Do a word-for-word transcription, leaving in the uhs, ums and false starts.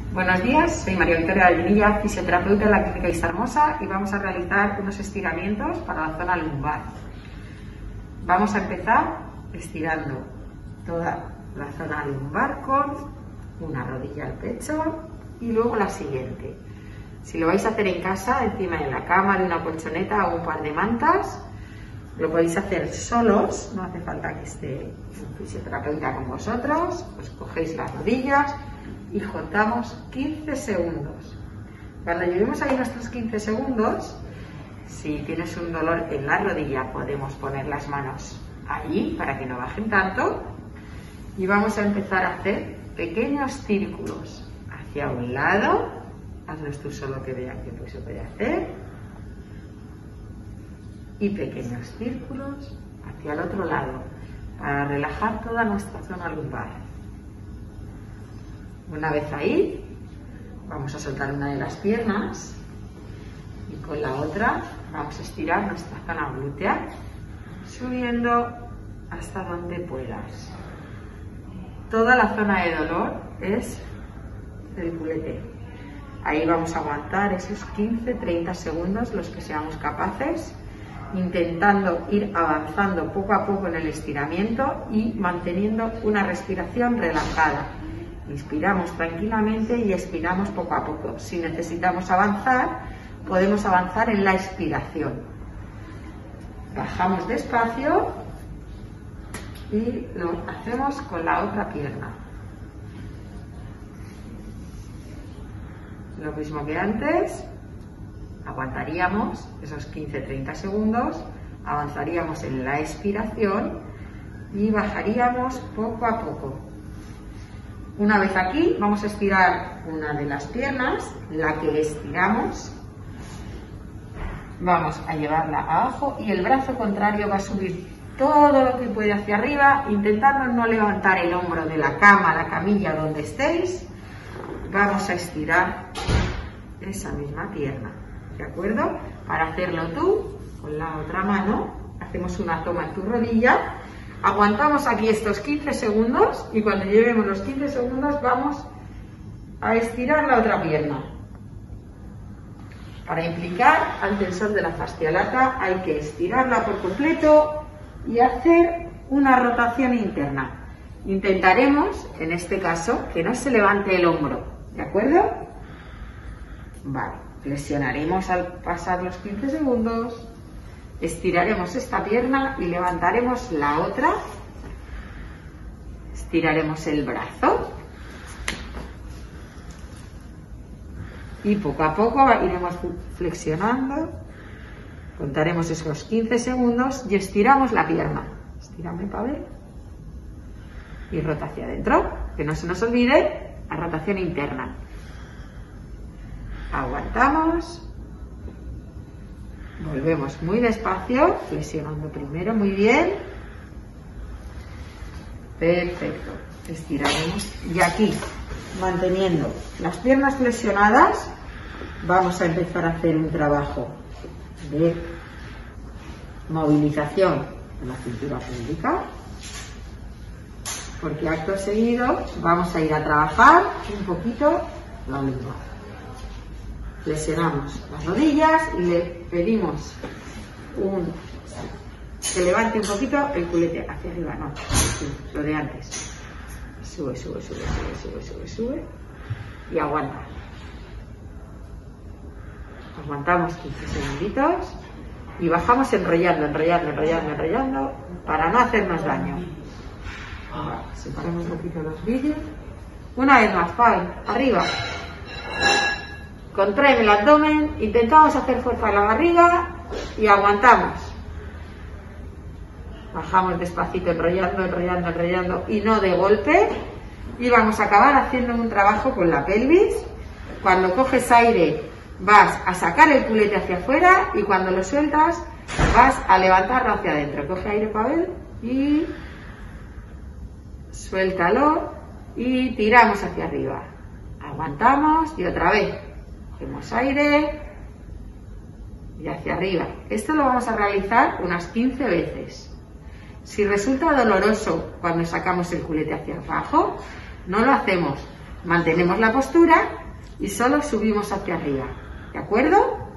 Buenos días, soy María Victoria Vallinilla, fisioterapeuta de la Clínica Vista Hermosa, y vamos a realizar unos estiramientos para la zona lumbar. Vamos a empezar estirando toda la zona lumbar con una rodilla al pecho y luego la siguiente. Si lo vais a hacer en casa, encima de la cama, de una colchoneta o un par de mantas, lo podéis hacer solos, no hace falta que esté un fisioterapeuta con vosotros. Pues cogéis las rodillas y contamos quince segundos. Cuando lleguemos ahí nuestros quince segundos, si tienes un dolor en la rodilla, podemos poner las manos allí para que no bajen tanto, y vamos a empezar a hacer pequeños círculos hacia un lado. Hazlos tú solo, que vean que pues se puede hacer, y pequeños círculos hacia el otro lado para relajar toda nuestra zona lumbar. Una vez ahí, vamos a soltar una de las piernas y con la otra vamos a estirar nuestra zona glútea, subiendo hasta donde puedas. Toda la zona de dolor es el culete. Ahí vamos a aguantar esos quince a treinta segundos, los que seamos capaces, intentando ir avanzando poco a poco en el estiramiento y manteniendo una respiración relajada. Inspiramos tranquilamente y expiramos poco a poco. Si necesitamos avanzar, podemos avanzar en la expiración. Bajamos despacio y lo hacemos con la otra pierna. Lo mismo que antes, aguantaríamos esos quince a treinta segundos, avanzaríamos en la expiración y bajaríamos poco a poco. Una vez aquí, vamos a estirar una de las piernas, la que estiramos, vamos a llevarla abajo y el brazo contrario va a subir todo lo que puede hacia arriba, intentando no levantar el hombro de la cama, la camilla, donde estéis. Vamos a estirar esa misma pierna, ¿de acuerdo? Para hacerlo tú, con la otra mano, hacemos una toma en tu rodilla, aguantamos aquí estos quince segundos y cuando llevemos los quince segundos vamos a estirar la otra pierna. Para implicar al tensor de la fascia lata hay que estirarla por completo y hacer una rotación interna. Intentaremos, en este caso, que no se levante el hombro, ¿de acuerdo? Vale, flexionaremos al pasar los quince segundos, estiraremos esta pierna y levantaremos la otra, estiraremos el brazo y poco a poco iremos flexionando, contaremos esos quince segundos y estiramos la pierna. Estírame para ver. Y rota hacia adentro, que no se nos olvide la rotación interna. Aguantamos, volvemos muy despacio, flexionando primero, muy bien, perfecto, estiraremos y aquí, manteniendo las piernas flexionadas, vamos a empezar a hacer un trabajo de movilización de la cintura pélvica, porque acto seguido vamos a ir a trabajar un poquito la lumbar. Flexionamos las rodillas y le pedimos un, que levante un poquito el culete hacia arriba, no, sí, lo de antes. Sube, sube, sube, sube, sube, sube, sube y aguanta. Aguantamos quince segunditos y bajamos enrollando, enrollando, enrollando, enrollando para no hacernos daño. Vale, separamos un poquito los vídeos. Una vez más, Pau, arriba. Contraen el abdomen, intentamos hacer fuerza en la barriga y aguantamos. Bajamos despacito, enrollando, enrollando, enrollando y no de golpe. Y vamos a acabar haciendo un trabajo con la pelvis. Cuando coges aire vas a sacar el culete hacia afuera y cuando lo sueltas vas a levantarlo hacia adentro. Coge aire, Pavel, y suéltalo y tiramos hacia arriba. Aguantamos y otra vez. Cogemos aire y hacia arriba. Esto lo vamos a realizar unas quince veces. Si resulta doloroso cuando sacamos el culete hacia abajo, no lo hacemos. Mantenemos la postura y solo subimos hacia arriba. ¿De acuerdo?